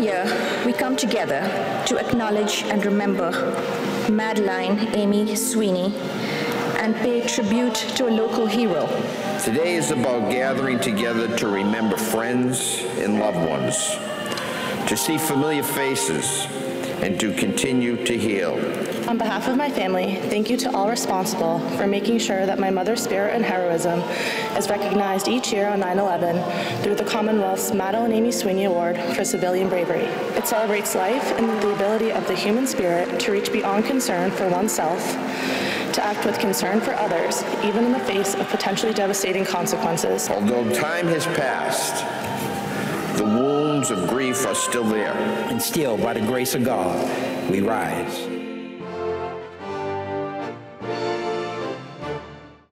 year, we come together to acknowledge and remember Madeline Amy Sweeney and pay tribute to a local hero. Today is about gathering together to remember friends and loved ones, to see familiar faces, and to continue to heal. On behalf of my family, thank you to all responsible for making sure that my mother's spirit and heroism is recognized each year on 9/11 through the Commonwealth's Madeline Amy Sweeney Award for Civilian Bravery. It celebrates life and the ability of the human spirit to reach beyond concern for oneself, to act with concern for others, even in the face of potentially devastating consequences. Although time has passed, the wounds of grief are still there. And still, by the grace of God, we rise.